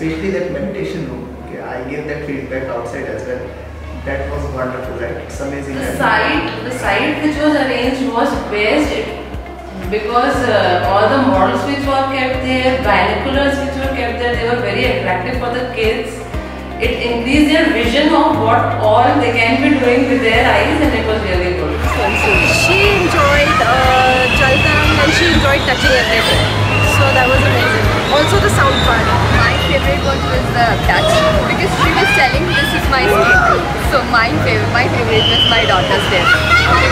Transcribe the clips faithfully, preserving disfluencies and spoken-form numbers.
especially that meditation room. Okay, I gave that feedback outside as well. That was wonderful, right? It's amazing. The site, the site which was arranged was best because uh, all the models which were kept there, binoculars which were kept there, they were very attractive for the kids. It increased their vision of what all they can be doing with their eyes, and it was really good. She enjoyed uh, Jaltaram and she enjoyed touching everything. So that was amazing. Also the sound part. My favorite one was the touch because she was telling this is my skin. So my favorite, my favorite was my daughter's there.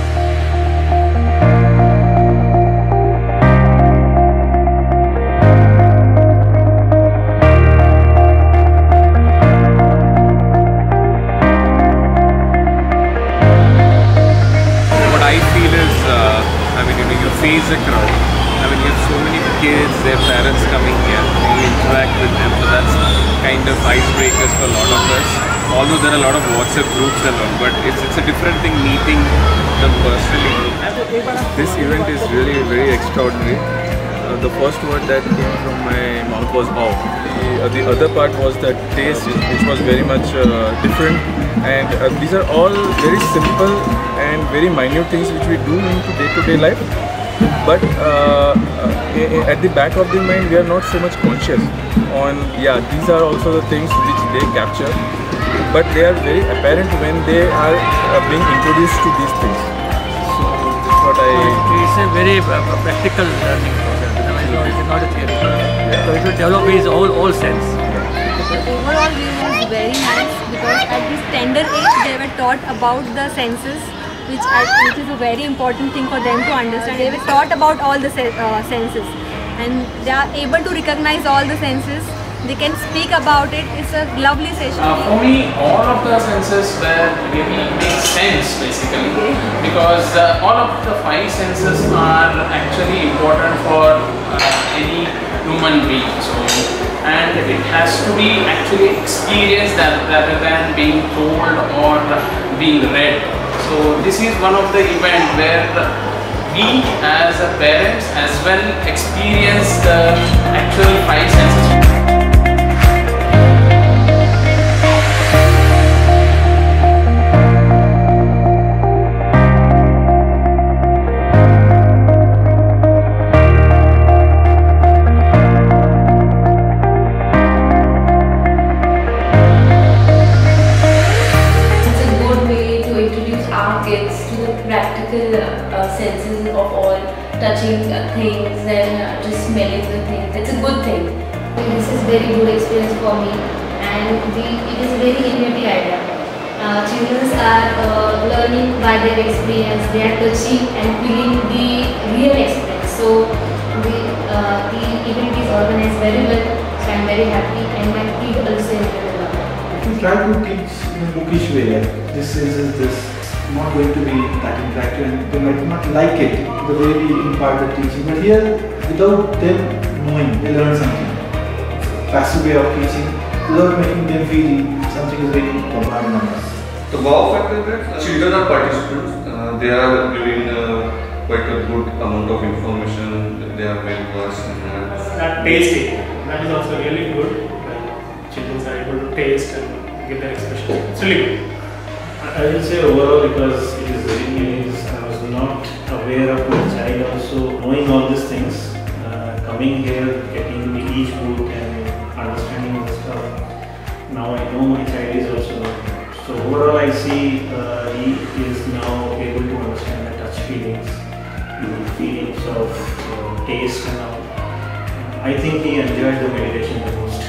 Face a crowd. I mean, you have so many kids, their parents coming here, you interact with them, so that's kind of icebreakers for a lot of us. Although there are a lot of WhatsApp groups and all, but it's, it's a different thing meeting them personally. This event is really very extraordinary. Uh, the first word that came from my mouth was wow. The, uh, the other part was the taste, which was very much uh, different, and uh, these are all very simple and very minute things which we do into day-to-day life. But uh, uh, at the back of the mind, we are not so much conscious on, yeah, these are also the things which they capture, but they are very apparent when they are uh, being introduced to these things. So that's what I... It's a very uh, practical learning process, it's not a theory. Yeah. So it will develop his all, all sense. The overall view was very nice because at this tender age they were taught about the senses. Which, are, which is a very important thing for them to understand. They were taught about all the se uh, senses and they are able to recognize all the senses. They can speak about it. It's a lovely session. Uh, for me, all of the senses were really make sense basically okay. because uh, all of the five senses are actually important for uh, any human being. So, and it has to be actually experienced that, rather than being told or being read. So this is one of the events where we as a parents as well experience the actual five senses. Kids to the practical uh, senses of all touching uh, things and uh, just smelling the things. It's a good thing. This is very good experience for me, and we, it is very innovative idea. Uh, children are uh, learning by their experience. They are touching and feeling the real experience. So the uh, the event is organized very well. So I am very happy, and my kid also enjoyed a lot. We try to teach in a bookish way. This is, is this. Not going to be that interactive, and they might not like it the way we impart the teaching. But here, without them knowing, they learn something. Passive way of teaching, without making them feel something is very bombarded on us. The wow factor is that children are participants. Uh, they are giving uh, quite a good amount of information. They are very versed in that. That tasting, that is also really good. Like children are able to taste and give their expression. It's really good. I will say overall, because it is very new, I was not aware of my child also knowing all these things. Uh, coming here, getting each book and understanding the stuff. Now I know my child is also not. So overall I see uh, he is now able to understand the touch feelings, the feelings of uh, taste and all. I think he enjoyed the meditation the most.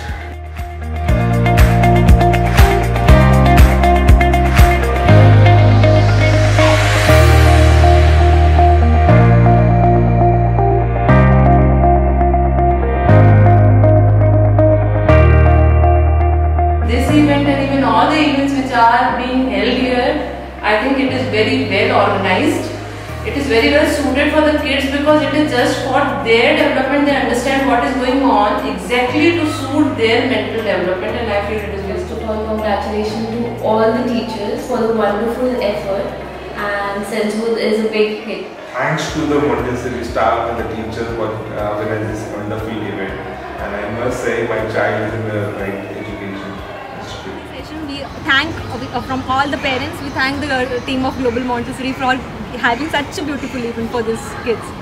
Are being held here, I think it is very well organized. It is very well suited for the kids because it is just for their development. They understand what is going on exactly to suit their mental development, and I feel it is best. First of all, congratulations to all the teachers for the wonderful effort, and Sensewood is a big hit. Thanks to the Montessori staff and the teachers for uh, organizing this wonderful event, and I must say my child is in the right education institute. We thank uh, from all the parents, we thank the uh, team of Global Montessori for having such a beautiful event for these kids.